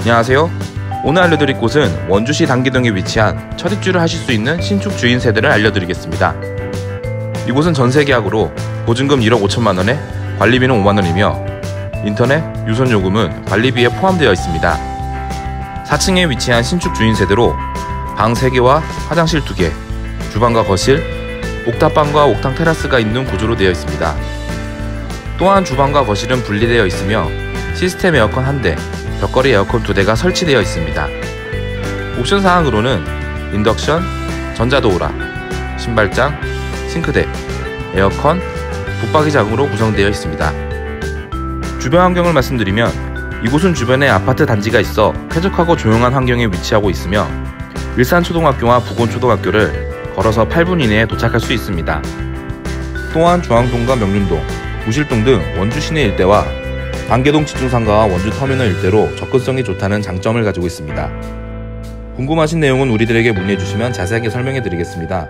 안녕하세요. 오늘 알려드릴 곳은 원주시 당기동에 위치한 첫 입주를 하실 수 있는 신축 주인 세대를 알려드리겠습니다. 이곳은 전세계약으로 보증금 1억 5천만원에 관리비는 5만원이며 인터넷, 유선 요금은 관리비에 포함되어 있습니다. 4층에 위치한 신축 주인 세대로 방 3개와 화장실 2개, 주방과 거실, 옥탑방과 옥상 테라스가 있는 구조로 되어 있습니다. 또한 주방과 거실은 분리되어 있으며 시스템 에어컨 1대, 벽걸이 에어컨 2대가 설치되어 있습니다. 옵션 사항으로는 인덕션, 전자도우라, 신발장, 싱크대, 에어컨, 붙박이장으로 구성되어 있습니다. 주변 환경을 말씀드리면 이곳은 주변에 아파트 단지가 있어 쾌적하고 조용한 환경에 위치하고 있으며 일산초등학교와 부곤초등학교를 걸어서 8분 이내에 도착할 수 있습니다. 또한 중앙동과 명륜동, 무실동 등 원주 시내 일대와 당계동 지중상가와 원주터미널 일대로 접근성이 좋다는 장점을 가지고 있습니다. 궁금하신 내용은 우리들에게 문의해주시면 자세하게 설명해드리겠습니다.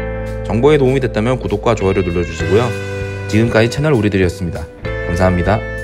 정보에 도움이 됐다면 구독과 좋아요를 눌러주시고요. 지금까지 채널 우리들이었습니다. 감사합니다.